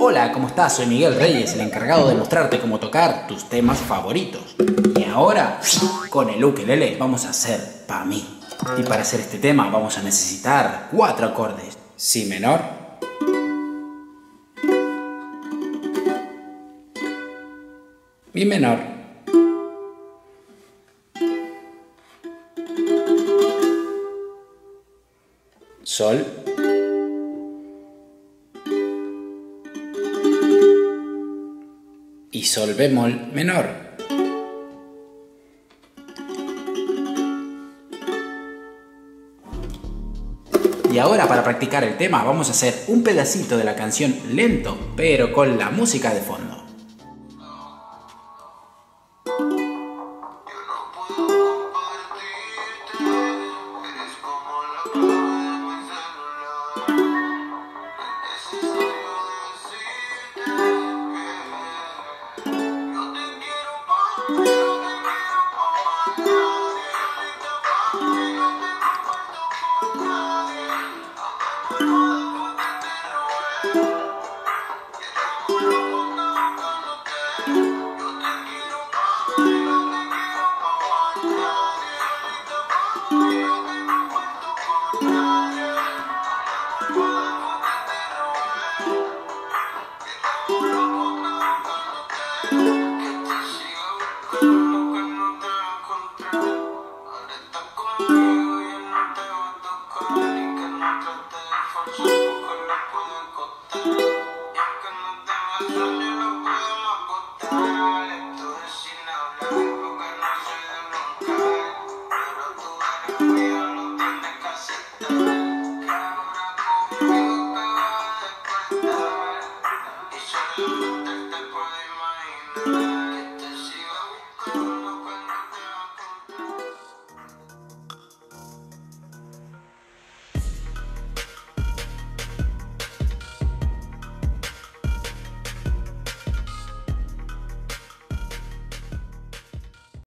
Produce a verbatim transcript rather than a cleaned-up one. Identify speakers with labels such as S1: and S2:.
S1: Hola, ¿cómo estás? Soy Miguel Reyes, el encargado de mostrarte cómo tocar tus temas favoritos. Y ahora, con el ukelele, vamos a hacer Pa' mí. Y para hacer este tema vamos a necesitar cuatro acordes. Si menor, Mi menor, Sol, y Sol bemol menor. Y ahora, para practicar el tema, vamos a hacer un pedacito de la canción lento, pero con la música de fondo.